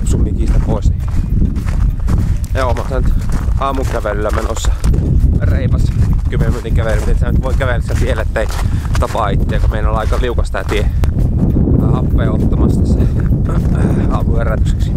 tupsun mikistä pois. Niin. Joo, mä oon nyt aamukävelyllä menossa reipas 10 minuutin kävely, mutta sä nyt voi kävellä sen tielle, ettei tapaa itseä, kun meillä on aika liukas tää tie. Happea ottamassa tässä aamuherätykseksi.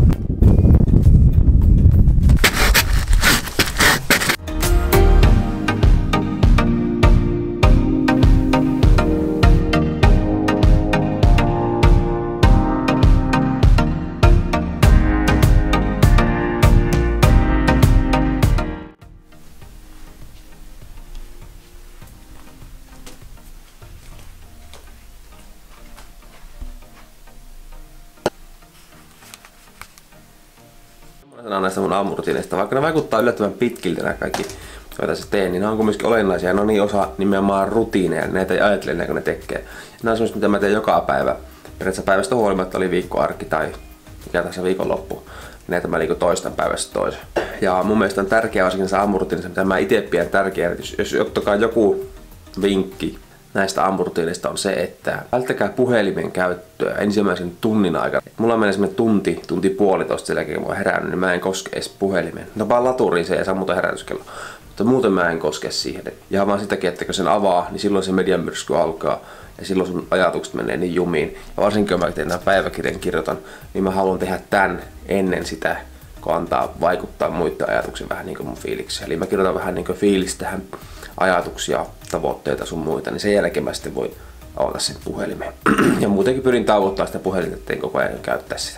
Sanon näistä mun aamurutiineista, vaikka ne vaikuttaa yllättävän pitkiltä nämä kaikki, joita sä teen, niin ne on kuitenkin olennaisia. Ne on niin osa nimenomaan rutiineja, näitä ei ajattele ennen kuin ne tekee. Ja nämä on semmoista, mitä mä teen joka päivä. Periaatteessa päivästä huolimatta oli viikkoarki tai mikä tässä viikonloppu. Näitä mä liikun toistan päivästä toisen. Ja mun mielestä on tärkeä osakin se aamurutiinissa, mitä mä itse pidän tärkeää. Jos ottakaa joku vinkki näistä aamurutiineista on se, että välttäkää puhelimen käyttöä ensimmäisen tunnin aikana. Mulla menee semmoinen tunti puolitoista sen jälkeen, kun mä oon herännyt, niin mä en koske edes puhelimeen. No vaan laturiin se ja sammuta herätyskello. Mutta muuten mä en koske siihen. Ja vaan sitäkin, että kun sen avaa, niin silloin se mediamyrsky alkaa. Ja silloin sun ajatukset menee niin jumiin. Ja varsinkin kun mä teen tämän päiväkirjan kirjoitan, niin mä haluan tehdä tän ennen sitä, kun antaa vaikuttaa muiden ajatuksiin vähän niin kuin mun fiiliksiin. Eli mä kirjoitan vähän niin kuin fiilistä tähän ajatuksia, tavoitteita sun muita, niin sen jälkeen mä sitten voin avata sen puhelimeen. Ja muutenkin pyrin tauottaa sitä puhelinta, ettei koko ajan käyttää sitä.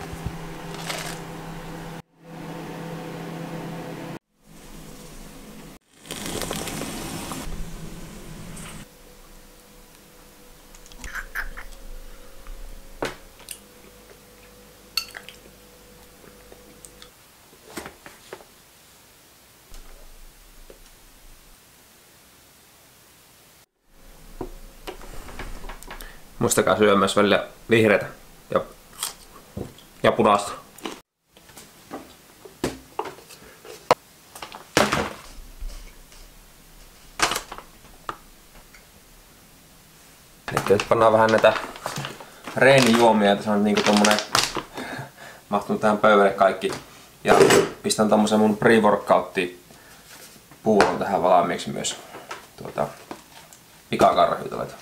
Muistakaa syödä myös välillä vihreätä ja punaista. Nyt pannaan vähän näitä reenijuomia, että se on niinku tommonen mahtunut tähän pöydälle kaikki. Ja pistän tommosen mun pre-workout puuron tähän valmiiksi myös pikakarhyytaleita.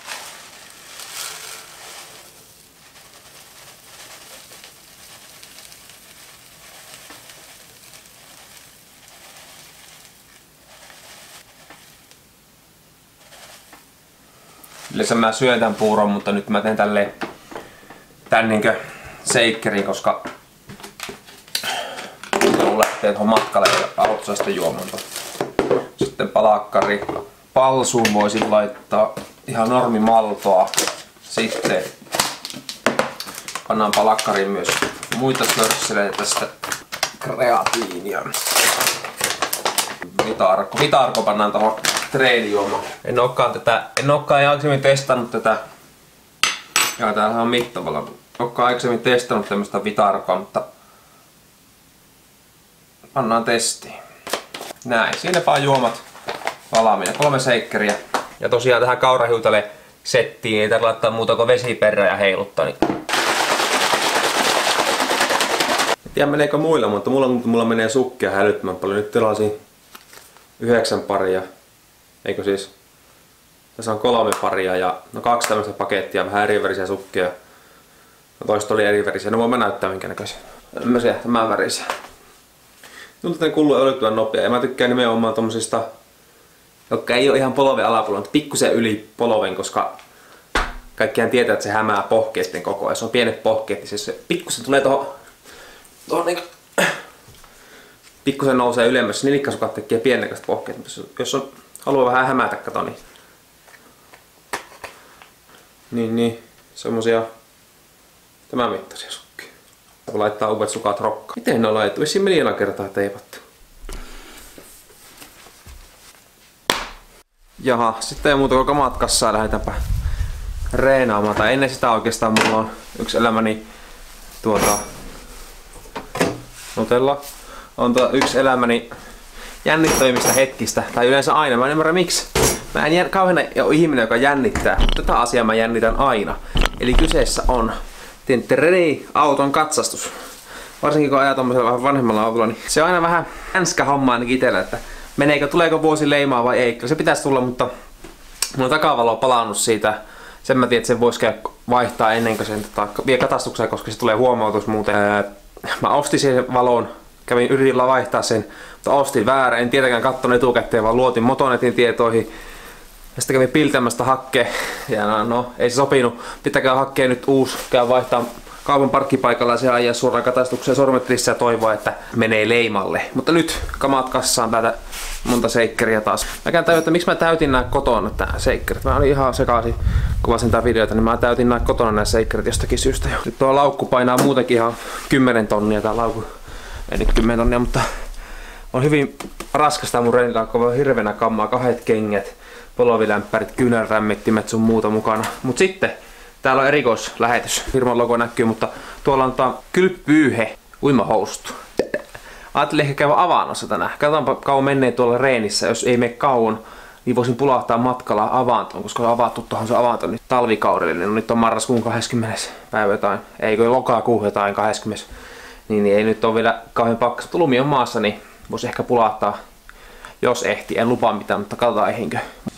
Yleensä mä syön tän puuron, mutta nyt mä teen tän niinkö seikkerin, koska kun lähtee tuohon matkalle ja autossa sitten juomaan. Sitten palakkari. Palsuun voisin laittaa ihan normimaltoa. Sitten pannaan palakkariin myös muita körsseleitä tästä kreatiinia. Vitarko pannaan tuohon treenijuomaan. En olekaan aikaisemmin testannut tätä. Ja täällä on mittavalla. En olekaan aikaisemmin testannut tämmöstä vitarkoa, mutta pannaan testiin. Näin, siinäpä on juomat valmiina. 3 seikkeriä. Ja tosiaan tähän kaurahiutale settiin ei tarvitse laittaa muuta kuin vesiperää ja heiluttaa. Niin. En tiedä meneekö muilla, mutta mulla menee sukkia hälyttämään paljon. Nyt tilasin 9 paria. Eikö siis? Tässä on 3 paria ja 2 tämmöistä pakettia, vähän eri värisiä sukkia. No toista oli eri värisiä, no voin mä näyttää minkä näköisiä. Tämmöisiä, tämän värisiä. Tuntuu, että kuluu älyttömän nopea ja mä tykkään nimenomaan tommosista, jotka ei ole ihan polven alapuolella, mutta pikkusen yli polven, koska kaikkiaan tietää, että se hämää pohkeitten koko ajan. Se on pienet pohkeet, niin se pikkusen tulee tuohon niinku pikkusen nousee ylemmäs. Nilikkasukat tekee piennäköiset pohkeet, jos on haluaa vähän hämätä, kato niin semmosia tämän mittaisia sukkia. Kun laittaa uudet sukat rokkaan. Miten ne on laitettu? Vissiin miljoona kertaa teipattu. Jaha, sitten ei muuta kuin kamat kassaa, lähdetäänpä reenaamaan. Tai ennen sitä oikeastaan mulla on yksi elämäni Nutella. On yksi elämäni jännittävimmistä hetkistä, tai yleensä aina, mä en ymmärrä miksi. Mä en kauheena ole ihminen, joka jännittää. Tätä asiaa mä jännitän aina. Eli kyseessä on auton katsastus. varsinkin kun ajaa tommosella vähän vanhemmalla autolla, niin se on aina vähän hänskä homma ainakin itsellä, että tuleeko vuosi leimaa vai ei. Kyllä se pitäisi tulla, mutta mulla on takavalo palannut siitä. Sen mä tiedän, että sen voisi vaihtaa ennen kuin sen vie katastukseen, koska se tulee huomautus muuten. Mä ostin sen valon, yritin vaihtaa sen, mutta ostin väärä. En tietenkään katsonut etukäteen, vaan luotin Motonetin tietoihin. Ja sitten kävin piltämästä hakkeen. Ja no, ei se sopinut. Pitääkää hakkeen nyt uusi. Käy vaihtaa kaupan parkkipaikalla ja se ajaa suoraan katastukseen sormetrissä ja toivoa, että menee leimalle. Mutta nyt kamat kassaan täältä monta seikkeria taas. Mä käyn että miksi mä täytin nää kotona tää seikkerit. Mä olin ihan sekaisin, kuvasin tää videota, niin mä täytin nää kotona nää seikkerit jostakin syystä. Nyt tuo laukku painaa muutenkin ihan 10 tonnia tää laukku. Ei nyt 10 tonnia, mutta on hyvin raskasta mun reenilaukku. On hirveänä kammaa, 2 kengät, polovilämpärit, kyynärrämmittimet sun muuta mukana. Mut sitten täällä on erikoislähetys. Firman logo näkyy, mutta tuolla on kylppyyhe uimahoustu. Ajattelin ehkä käydä avannossa tänään. Katsotaanpa kauan menee tuolla reenissä. Jos ei mene kauan, niin voisin pulahtaa matkalla avantoon, koska on avattu tuohon se avanto nyt talvikaudelle. No nyt on marraskuun 20. päivä jotain. Eikö lokakuu jotain 20. Niin ei nyt ole vielä kauhean pakkasta. Lumi on maassa, niin voisi ehkä pulahtaa, jos ehtii. En lupaa mitään, mutta katsotaan ehinkö.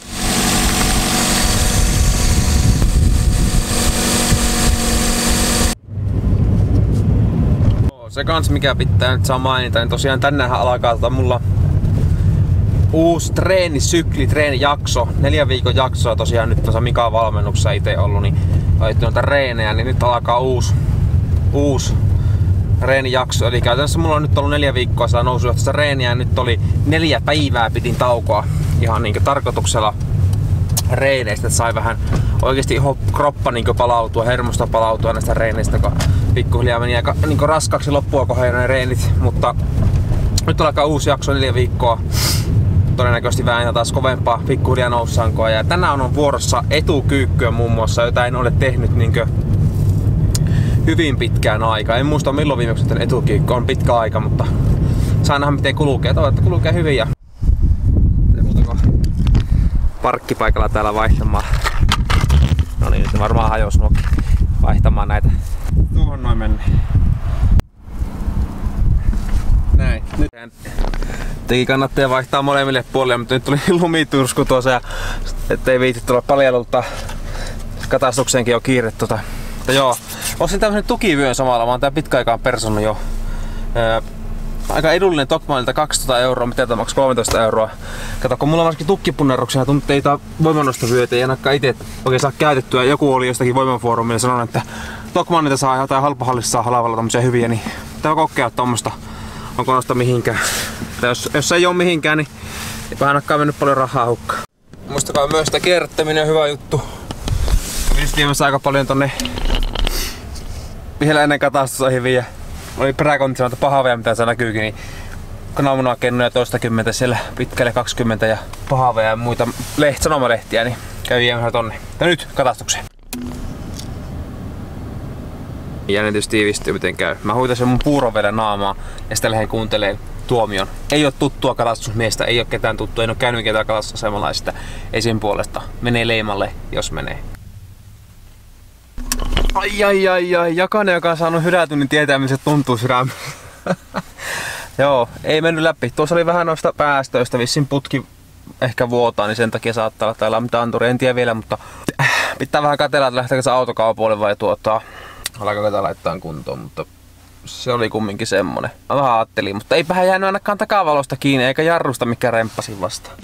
Se kans mikä pitää nyt saa mainita, niin tosiaan tänäänhän alkaa mulla uusi treenijakso, 4 viikon jaksoa tosiaan nyt tuossa Mikan valmennuksessa itse ollut, niin laitettu noita reenejä, niin nyt alkaa uusi reenijakso. Eli käytännössä mulla on nyt ollut 4 viikkoa siellä nousujohtoista reeniä ja nyt oli 4 päivää pidin taukoa ihan niinku tarkoituksella reeneistä, että sai vähän oikeesti kroppa niinku palautua, hermosta palautua näistä reeneistä, kun pikkuhiljaa meni aika niinku raskaaksi loppua kohdalla ne reenit, mutta nyt alkaa uusi jakso 4 viikkoa. Todennäköisesti vähän taas kovempaa pikkuhiljaa noussankoa ja tänään on vuorossa etukyykkyä muun muassa, jota en ole tehnyt niinkö hyvin pitkään aikaa. En muista milloin viimeksi tämän etukyykky on pitkä aika, mutta saa nähdä miten kulkee. Toivon, että kulkee hyvin ja parkkipaikalla täällä vaihtamaan. No niin, nyt varmaan hajos nuo vaihtamaan näitä. Tuohon noin mennä. Näin. Nyt teki kannattaa vaihtaa molemmille puolille, mutta nyt tuli lumitursku tuossa ja ettei viitti tulla paljelulta. Katastukseenkin on kiire Mutta joo, ostin tämmösen tukivyön samalla. Mä oon tää pitkä aikaan personnut jo. Aika edullinen Tokmanilta 200 €, mitä tämä maksaa 13 €. Kato, kun mulla on varsinkin tukkipunnerruksia, tuntuu, ei tää voimannostovyötä, ei ainakaan itse oikein saa käytettyä. Joku oli jostakin voimanfoorumilla sanonut, että Tokmanilta saa jotain halpahallissa saa halavalla tämmösiä hyviä, niin tää kokea tommosta. Onko noista mihinkään. Jos ei oo mihinkään, niin eipä ainakaan mennyt paljon rahaa hukkaan. Muistakaa myös, että kierrättäminen on hyvä juttu. Kävin viemässä aika paljon tonne vielä ennen katastusohjelmia ja oli peräkonditioita pahavia, mitä se näkyykin, niin kananmunakennoja toistakymmentä siellä pitkälle 20 ja pahavia ja muita sanomalehtiä, niin kävin viemässä tonne. Ja nyt katastukseen. Jännitys tiivistyy miten käy. Mä huitasin mun puuroveden naamaa ja sitten lähden kuuntelemaan tuomion. Ei oo tuttua kalastusmiestä, ei oo ketään tuttua, en oo käynyt ketään kalastusasemalla ja sitä esim puolesta. Menee leimalle, jos menee. Ai, jokainen joka on saanut hyrätyn, niin tietää missä se tuntuu sydämessä. Joo, ei mennyt läpi. Tuossa oli vähän noista päästöistä, vissiin putki ehkä vuotaa, niin sen takia saattaa olla täällä mitä anturi, en tiedä vielä, mutta pitää vähän katsella, että lähteekö se autokaupoille vai alkaako tätä laittaa kuntoon, mutta se oli kumminkin semmonen. Mä vähän ajattelin, mutta eipähän jäänyt ainakaan takavalosta kiinni eikä jarrusta mikä remppasin vastaan.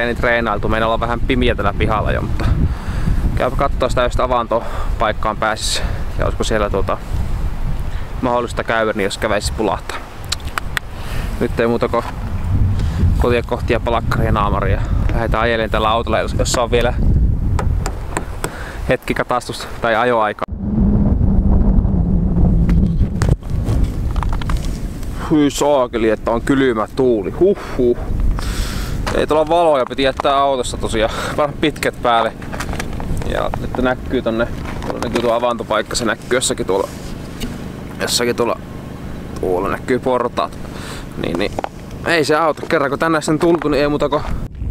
treenailtu. Meillä on vähän pimiä tällä pihalla jo, mutta käypä kattoo sitä, jos avantopaikkaan pääsis. Ja olisiko siellä mahdollista käydä, niin jos käveisi pulahtaa. Nyt ei muuta kuin kotia kohti ja palakkari ja naamari. Ja lähdetään ajelemaan tällä autolla, jossa on vielä hetki katastus tai ajoaika. Hyi saakeli, että on kylmä tuuli. Huhhuh. Ei tuolla valoja, piti jättää autossa tosiaan. Vähän pitkät päälle. Ja että näkyy tonne. Tuolla näkyy tuo avantopaikka, se näkyy jossakin tuolla. Tuolla näkyy portaat. Niin. Ei se auta. Kerran kun tänne sen tultu, niin ei muuta kuin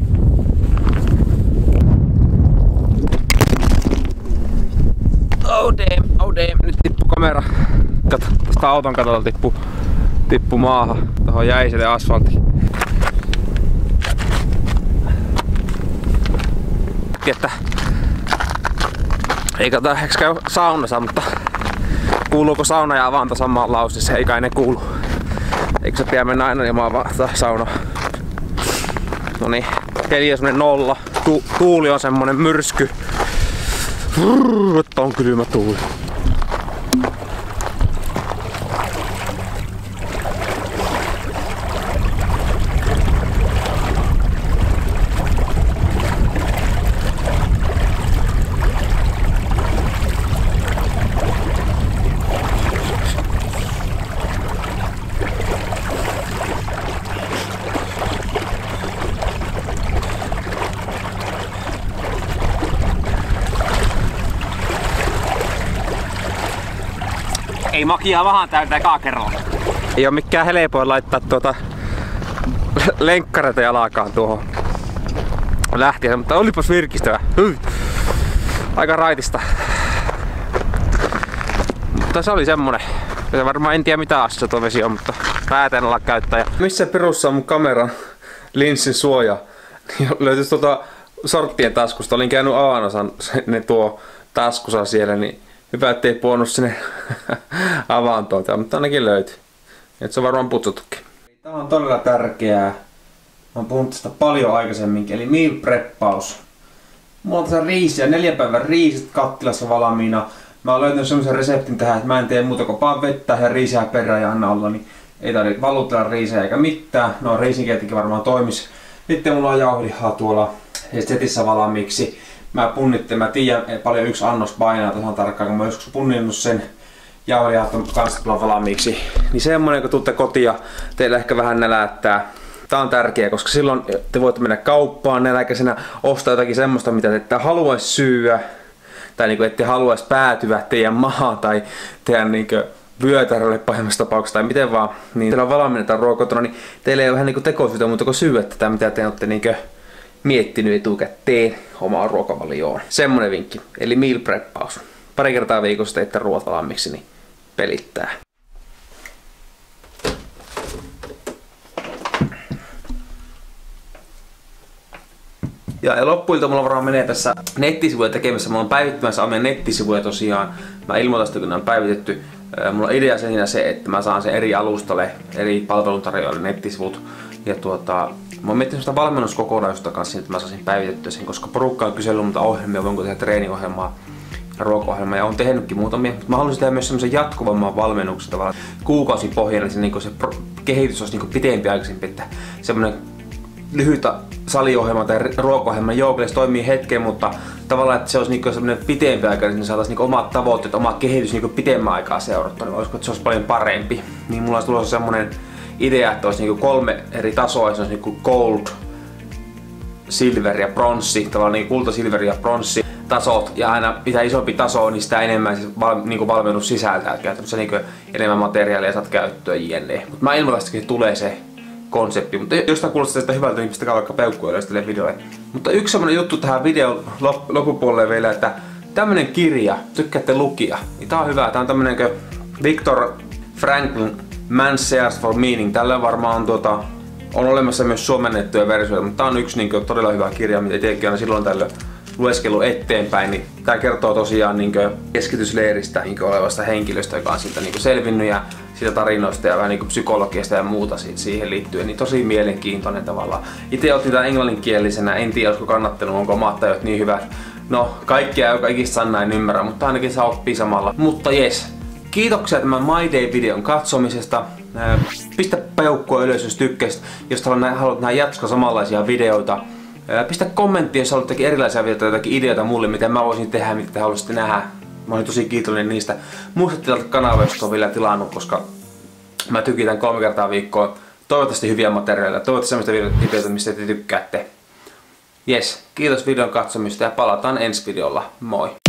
oh damn. Nyt tippu kamera. Kato, tästä auton katolta tippu maahan. Tuohon jäiselle asfaltiin. Että ei kato, ehkä käy saunassa, mutta kuuluuko sauna ja avanto samaan lausissa? Ei kai ne kuulu. Eikö se pian mennä aina ilman sauna? Noniin, keli on semmonen 0. Tuuli on semmonen myrsky. Että on kylmä tuuli. Ei makia vähän täytää ekaa kerralla. Ei oo mikään helpoin laittaa lenkkareita jalakaan tuohon lähtiessä, mutta olipas virkistävä. Aika raitista. Mutta se oli semmonen. Ja varmaan en tiedä mitä asia tuo vesi on, mutta päätän olla käyttäjä. Missä perussa on mun kameran linssin suoja? Löytyis sorttien taskusta. Olin käynyt avanosan ne tuo taskussa siellä, niin hyvä ettei puonut sinne avantoon, mutta ainakin löytyy. Et se on varmaan putsuttukin. Tämä on todella tärkeää. Mä oon puhunut tästä paljon aikaisemminkin, eli meal preppaus. Mulla on tässä riisiä, 4 päivän riisit kattilassa valmiina. Mä oon löytänyt semmoisen reseptin tähän, että mä en tee muuta kuin vaan vettä ja riisiä perään ja anna olla, niin ei tarvitse valutella riisiä eikä mitään. No riisinkieltikin varmaan toimis. Sitten mulla on jauhelihaa tuolla setissä valmiiksi. Mä tiedän paljon yksi annos painaa tasan tarkkaan, kun mä joskus punninnut sen jauhelihat kanssa tulla valmiiksi. Niin semmonen, kun tuutte kotia, teillä ehkä vähän nälättää. Tää on tärkeää, koska silloin te voitte mennä kauppaan näläkäisenä, ostaa jotakin semmoista, mitä te ette haluaisi syödä. Tai niinku ette haluaisi päätyä teidän maahan tai teidän niinku vyötärölle pahimmassa tapauksessa tai miten vaan. Niin teillä on valmiina ruokotona, niin teillä ei ole vähän niinku tekosyytä muuta kuin syödä tätä, mitä te olette niinku miettinyt etukäteen omaan ruokavalioon. Semmonen vinkki, eli meal preppaus. Pari kertaa viikossa teitte ruoat valmiiksi, niin pelittää. Ja loppuilta mulla varmaan menee tässä nettisivuja tekemässä. Mulla on päivittämässä omia nettisivuja tosiaan. Mä ilmoitan sitä, kun ne on päivitetty. Mulla on idea siinä se, että mä saan sen eri alustalle, eri palveluntarjoajille nettisivut. Ja mä oon miettinyt sitä valmennuskokonaisuutta kanssa, että mä saisin päivitettyä sen, koska porukka on kysellyt multa ohjelmia, voinko tehdä treeniohjelmaa ja ruokaohjelmaa, ja oon tehnytkin muutamia. Mutta mä haluaisin tehdä myös semmoisen jatkuvamman valmennuksen tavallaan kuukausipohjalla, niin se kehitys olisi niin pitempiaikaisempi, että semmoinen lyhyt saliohjelma tai ruokaohjelma joukolle toimii hetken, mutta tavallaan, että se olisi niin semmoinen pitempiaikainen, niin saataisiin niin omat tavoitteet, oma kehitys niin pitemmän aikaa seurattua, niin olisiko, että se olisi paljon parempi. Niin mulla olisi tulossa semmoinen idea, että olisi niinku 3 eri tasoa, se olisi niinku gold, silver ja pronssi, tavallaan niinku kulta, silver ja pronssi tasot, ja aina mitä isompi taso on, niin sitä enemmän niinku valmennus sisältää, käytännössä niinku enemmän materiaalia saat käyttöön jne. Mutta mä ilmoitan, että tulee se konsepti, mutta jos tää kuulostaa sitä hyvältä, niin pistäkää vaikka peukkuja yleistä videolle. Mutta yksi semmonen juttu tähän videon loppupuolelle vielä, että tämmönen kirja, tykkäätte lukia, niin tää on hyvä, tää on tämmönen Viktor Franklin Man's Search for Meaning. Tällä varmaan on olemassa myös suomennettuja versioita, mutta tää on yksi todella hyvä kirja, mitä itsekin aina silloin tällöin lueskellut eteenpäin. Niin tää kertoo tosiaan keskitysleiristä olevasta henkilöstä, joka on siltä selvinnyt, ja siitä tarinoista ja vähän niinku psykologiasta ja muuta siihen liittyen, niin tosi mielenkiintoinen tavallaan. Itse otin tää englanninkielisenä, en tiedä olisiko kannattanut, onko omat niin hyvät. No, kaikkia joka ikistä sanaa en ymmärrä, mutta ainakin saa oppia samalla. Mutta jes, kiitoksia tämän My Day-videon katsomisesta. Pistä peukkua ylös, jos tykkäsit. Jos haluat nähdä jatkossa samanlaisia videoita. Pistä kommentti, jos haluat erilaisia videoita, jotakin ideoita mulle, mitä mä voisin tehdä, mitä te haluaisitte nähdä. Mä olin tosi kiitollinen niistä. Muistatte tältä kanavaa, jos on vielä tilannut, koska mä tykitän 3 kertaa viikkoon. Toivottavasti hyviä materiaaleja, toivottavasti sellaista videoita, mistä te tykkäätte. Jes, kiitos videon katsomista ja palataan ensi videolla. Moi!